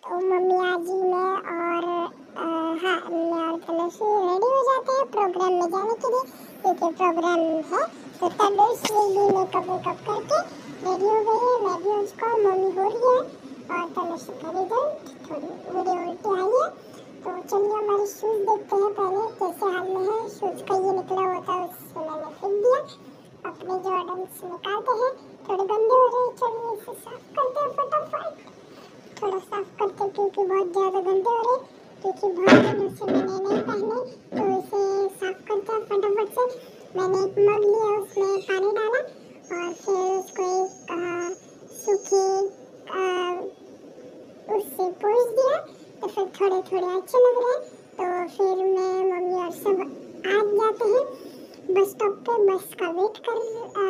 तो मम्मी आजी मैं और हाँ मैं और तनुश्री रेडी हो जाते हैं प्रोग्राम में जाने के लिए, क्योंकि प्रोग्राम है। तो तनुश्री भी मेकअप वेकअप करके रेडी हो गई है, मैं भी उसको मम्मी हो रही है और तनुश्री का रिजल्ट थोड़ी वीडियो उल्टी आई है। तो चलिए हमारे शूज़ देखते हैं पहले कैसे हाल में है। शूज़ का ये निकला हुआ था, उससे मैंने फेंक दिया। अपने जॉर्डन्स निकालते हैं, थोड़े गंदे हो रहे हैं, चलिए इसे साफ करते हैं फटाफट। थोड़ा साफ करते क्योंकि बहुत ज़्यादा गंदे हो रहे, क्योंकि बहुत दिनों से मैंने नहीं पहने, तो इसे साफ करते हैं फटाफट से। मैंने एक मग लिया, उसमें पानी डाला और फिर उसको एक सूखी उससे पोंछ दिया, तो फिर थोड़े थोड़े अच्छे लग रहे हैं। तो फिर मैं मम्मी और सब आ जाते हैं बस स्टॉप पे, बस का वेट कर